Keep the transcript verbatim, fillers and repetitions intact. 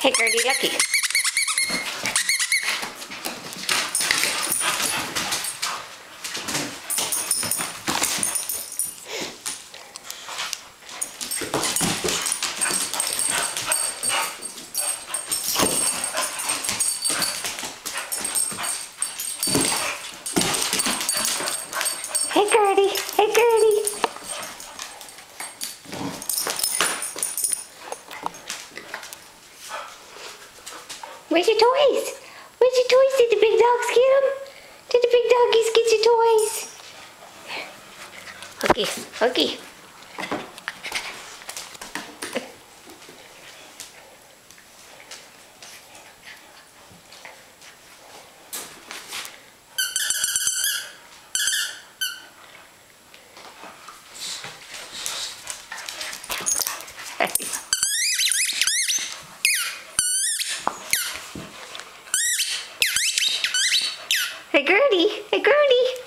Hey, Gertie, Lucky. Hey, Gertie. Hey, Gertie. Where's your toys? Where's your toys? Did the big dogs get them? Did the big doggies get your toys? Hooky, Hooky. Hey, Gertie. Hey, Gertie.